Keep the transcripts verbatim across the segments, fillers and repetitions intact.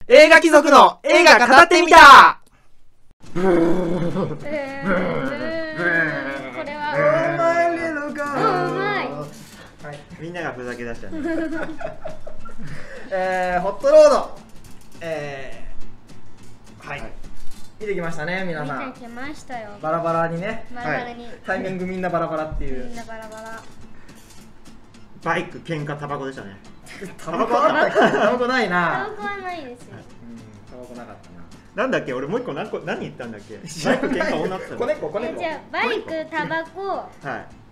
映画貴族の映画語ってみた。 これはうまいのか。うまい。 はい、みんながふざけ出したね。 えー、ホットロード、えー、はい、見てきましたね、皆さん。 見てきましたよ。 バラバラにね。 バラバラに。 タイミングみんなバラバラっていう。 みんなバラバラ。 バイク、喧嘩、タバコでしたね。 タバコあったっけ？タバコないな。 タバコはないですよ。 うん、タバコなかったな。 なんだっけ、俺もう一個何個何言ったんだっけ。バイク、喧嘩、女って。 子猫、子猫。 じゃあバイク、タバコ、 はい。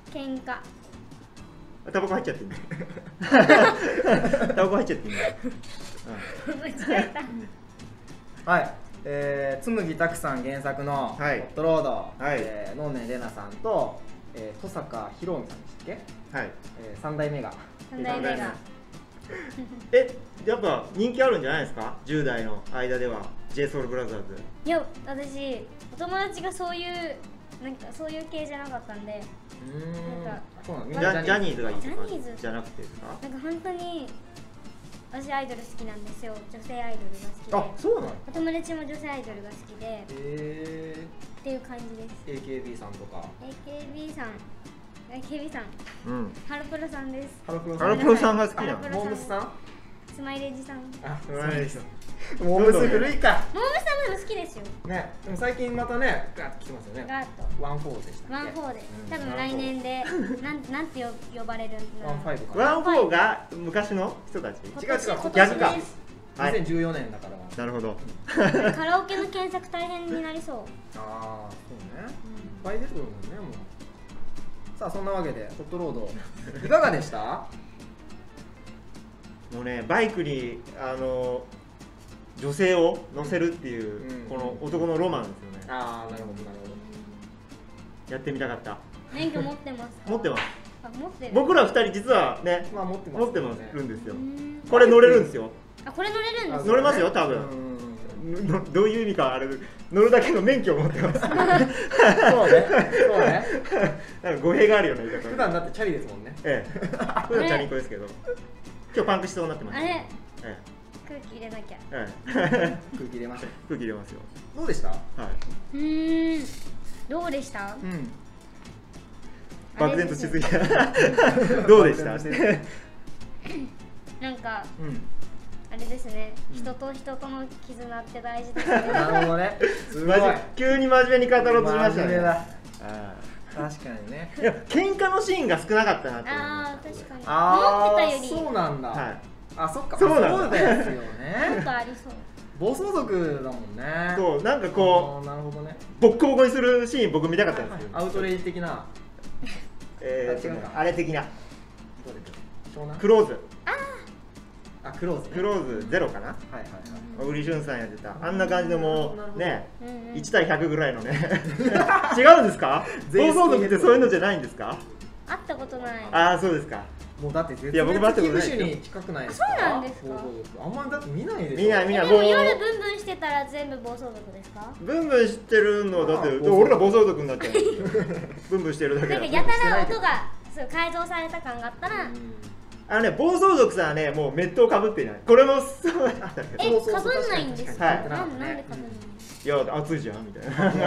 喧嘩。 タバコ入っちゃってんだ。タバコ入っちゃってんだ。 間違えた。はい。えー、紬拓さん原作のホットロード、はい、えー、能年玲奈さんと、えー、登坂ひろみさんでしたっけ？はい。えー、三代目が。 三代目が。 え、やっぱ人気あるんじゃないですか？じゅう代の間では ジェイソウルブラザーズ。 いや、私お友達がそういうなんかそういう系じゃなかったんで。 なんかジャニーズがいいとかじゃなくてですか？ なんか本当に私アイドル好きなんですよ。女性アイドルが好きで。 あ、そうなの？ お友達も女性アイドルが好きで。 えー、っていう感じです。 エーケービー さんとか。 エーケービー さん、エーケービー さん。うん。ハロプロさんです。 ハロプロさん。ハロプロさんが好きなの？ モームスさん？ スマイレージさん。 あ、スマイレージさん。モームス古いか。 モームスさんも好きですよ。ね、 でも最近またね、ガッと来てますよね。ガッと。ワンフォーでしたっけ？ ワンフォーで。多分来年でなんなんて呼ばれるの？ワンファイブかな。 ワンフォーが昔の人たち？ 違う違う。 逆か。 にせんじゅうよねんだから。 なるほど。 カラオケの検索大変になりそう。 ああ、そうね。いっぱい出てくるもんね、もう。さあ、そんなわけでホットロードいかがでした？ もうね、バイクにあの女性を乗せるっていう、うん、この男のロマンですよね。 ああ、なるほどなるほど。やってみたかった。 免許持ってますか？ 持ってます。 あ、持ってる。 僕らふたり実はね、 まあ持ってます、ね、 持ってまするんですよ。これ乗れるんですよ。 あ、これ乗れるんです。 乗れますよ、多分。どういう意味かあれ、乗るだけの免許を持ってます。そうね、 そうね。 なんか語弊があるような言い方。 普段だってチャリですもんね。 ええ。普段チャリンコですけど。今日パンクしそうになってます。 あれ。 ええ。空気入れなきゃ。 ええ。 空気入れましょう。 空気入れますよ。 どうでした？はい。 うん。どうでした？ うん。漠然としすぎた。どうでした？ なんか。うん。あれですね、うん、人と人との絆って大事ですね。 なるほどね。 すごい。急に真面目に語ろうとしましたね。 あ確かにね。 いや、喧嘩のシーンが少なかったなって思いました。 ああ、確かに。 あ思ってたより。 そうなんだ。はい。あ、そっか。 そうなんだ。 そうですよね。 もっとありそう。 暴走族だもんね。 そう、なんかこう、 なるほどね。 ボッコボコにするシーン僕見たかったんですよ。 アウトレイジ的な。 ええ、違うか。あれ的な。 湘南？ クローズ。 あ、クローズ、 クローズゼロかな。はいはいはい。小栗旬さんやってたあんな感じのもうね、いち対ひゃくぐらいのね。違うんですか？暴走族ってそういうのじゃないんですか？ 会ったことない。 ああ、そうですか。 もうだって絶対絶滅危惧種に近くないですか？ そうなんですか？ あんまりだって見ないでしょ。 見ない見ない。 でも夜ブンブンしてたら全部暴走族ですか？ ブンブンしてるのだって俺ら暴走族になっちゃう。ブンブンしてるだけだ。 なんかやたら音がそう改造された感があったら。 あのね、暴走族さんはね、もうメットをかぶってない。これもそうなんだけど。え、かぶんないんですか？はい。なんでかぶんない？ いや、暑いじゃんみたいな。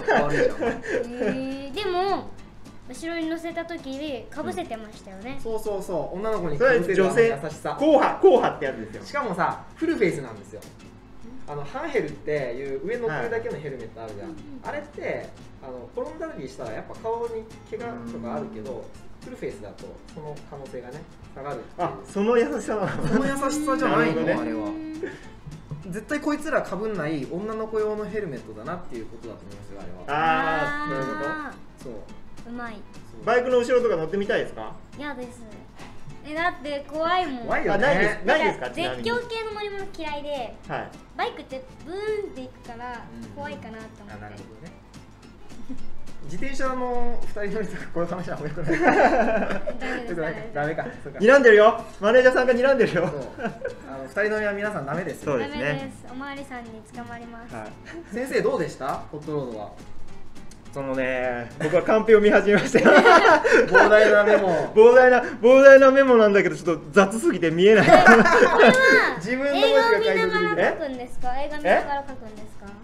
え、でも後ろに乗せた時にかぶせてましたよね。 そうそうそう、女の子にかぶせる優しさ。 硬派、硬派ってやつですよ。 しかもさ、フルフェイスなんですよ。あのハンヘルっていう上乗ってるだけのヘルメットあるじゃん。あれってあの転んだりしたらやっぱ顔に怪我とかあるけど。フルフェイスだとその可能性がね下がる。 あ、その優しさなの。 その優しさじゃないのね、あれは。絶対こいつらかぶんない女の子用のヘルメットだなっていうことだと思いますよ、あれは。 ああ、そういうこと。 そう。 うまい。 バイクの後ろとか乗ってみたいですか？ 嫌です。え、だって怖いもん。 怖いよね。ないです。ないですか？ 絶叫系の乗り物嫌いで、バイクってブーンっていくから怖いかなと思って。 なるほどね。自転車のふたり乗りとかこういう話は良くない。ダメか。 睨んでるよ。マネージャーさんが睨んでるよ。 あのふたり乗りは皆さんダメですよ。 ダメです。おまわりさんに捕まります。 先生どうでした？ホットロードは。 そのね、僕はカンペを見始めましたよ。 膨大なメモ。 膨大な膨大なメモなんだけど、ちょっと雑すぎて見えない。 これは自分の文映画を字が見なが書いてくる。 ら書くんですか？映画見ながら書くんですか？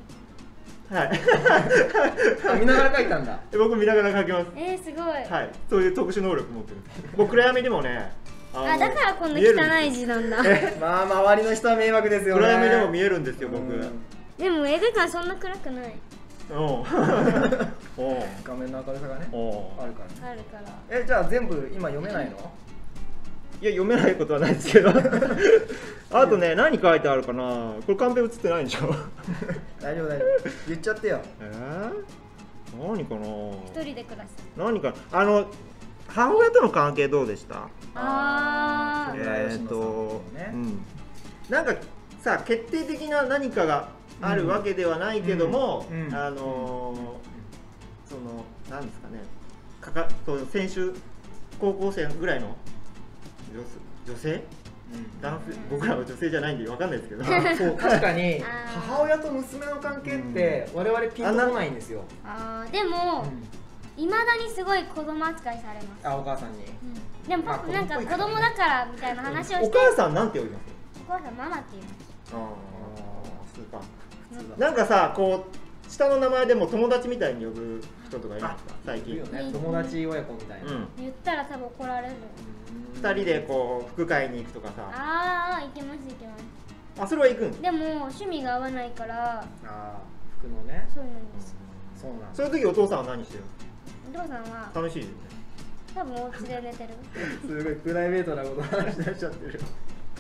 はい。 あ、見ながら書いたんだ。 僕見ながら書きます。 えー、すごい。 はい。そういう特殊能力持ってる。僕暗闇でもね。 あ、だからこんな汚い字なんだ。 まあ周りの人は迷惑ですよね。 暗闇でも見えるんですよ、僕。 でも映画館そんな暗くない。 うん。 画面の明るさがね。あるから。 あるから。 え、じゃあ全部今読めないの？ いや、読めないことはないですけど。あとね、何書いてあるかな。これカンペ映ってないんでしょ。 大丈夫大丈夫。言っちゃってよ。 えー、何かな。 一人で暮らす。 何か、あの母親との関係どうでした？ ああ。 えーっと、うん。なんかさ、決定的な何かがあるわけではないけども、あのそのなんですかね。かか、そう先週高校生ぐらいの女性？男性、僕らは女性じゃないんでわかんないですけど。 そう、確かに母親と娘の関係って我々ピンとこないんですよ。 ああ、でもいまだにすごい子供扱いされます。 あ、お母さんに。 でもパパなんか子供だからみたいな話をして。 お母さんなんて呼びます？ お母さんママって言います。 ああ、そうか。なんかさ、こう下の名前でも友達みたいに呼ぶ人とかいますか？最近。 友達親子みたいな。 言ったら多分怒られる。 二人でこう服買いに行くとかさ。 ああ、行きます行きます。 あ、それは行くん？ でも趣味が合わないから。 ああ、服のね。 そうなんです。 そうなん。 そういう時お父さんは何してる？ お父さんは楽しいですね。 多分お家で寝てる。 すごいプライベートなこと話し出しちゃってる。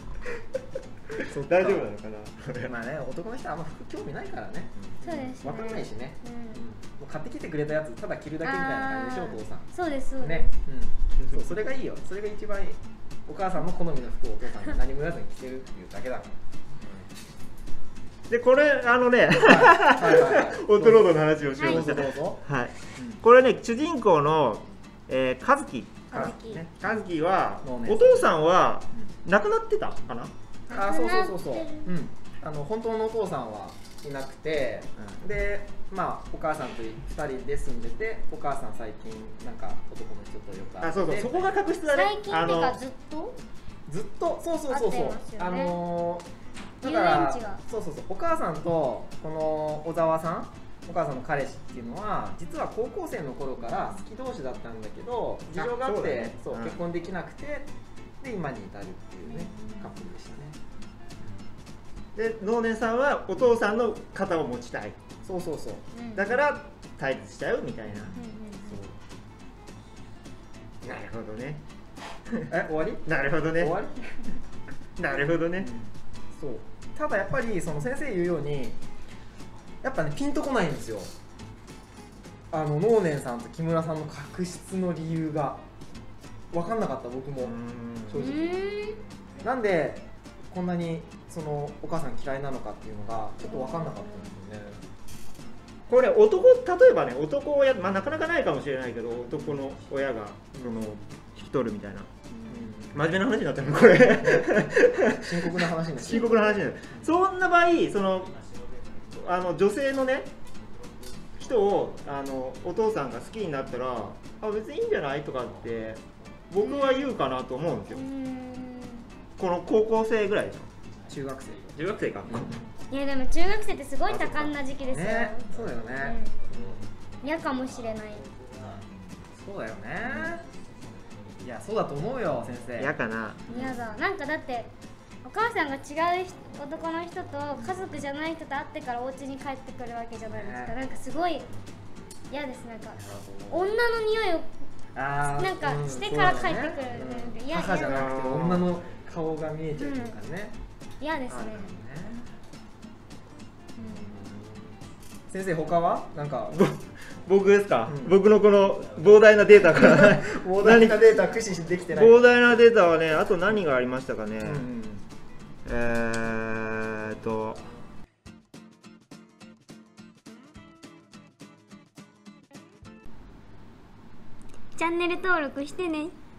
大丈夫なのかな。 まあね、男の人はあんま服興味ないからね。 そうですね。 わかんないしね。もう買ってきてくれたやつただ着るだけみたいな感じでしょ、お父さん。 そうですそうです。 ね、うん。そう、それがいいよ。それが一番いい。お母さんの好みの服をお父さんが何も言わずに着てるっていうだけだから。 で、これあのね、オートロードの話をしようとして、はい。これね、主人公のえ和樹。和樹はお父さんは亡くなってたかな。 あ、そうそうそうそう。うん。あの本当のお父さんはいなくて、で、まあお母さんとふたりで住んでて、お母さん最近なんか男の人とよく会って。 あ、そうそう、そこが確執だね。 最近ってかずっと？ ずっと、そうそうそうそう。あのだからそうそうそう、お母さんとこの小沢さん、お母さんの彼氏っていうのは実は高校生の頃から好き同士だったんだけど、事情があってそう結婚できなくて、で今に至るっていうねカップルでしたね。 で、能年さんはお父さんの肩を持ちたい。 そうそうそう。 だから対立しちゃうみたいな。なるほどね。 え、終わり？ なるほどね。 終わり？なるほどね。 そう。ただやっぱりその先生言うように、やっぱねピンとこないんですよ。あの能年さんと木村さんの確執の理由が分かんなかった、僕も正直。なんでこんなにそのお母さん嫌いなのかっていうのがちょっと分かんなかったんですよね。 これ男、例えばね、男親、まあなかなかないかもしれないけど、男の親がその引き取るみたいな。真面目な話になってるのこれ。 深刻な話になってる。 深刻な話になる。そんな場合、そのあの女性のね人をあのお父さんが好きになったら、あ、別にいいんじゃないとかって僕は言うかなと思うんですよ。この高校生ぐらいでしょ。 中学生。 中学生か。 いやでも中学生ってすごい多感な時期ですよ。 そうだよね。 嫌かもしれない。 そうだよね。いや、そうだと思うよ、先生。 嫌かな。 嫌だ。なんかだってお母さんが違う男の人と家族じゃない人と会ってからお家に帰ってくるわけじゃないですか。なんかすごい嫌です。なんか女の匂いをなんかしてから帰ってくる。 母じゃなくて女の顔が見えちゃうからね。 嫌ですね。 先生、他はなんか僕ですか、うん、僕のこの膨大なデータから膨大なデータ駆使できてない。 膨大なデータはね、あと何がありましたかね。うん、えーっとチャンネル登録してね。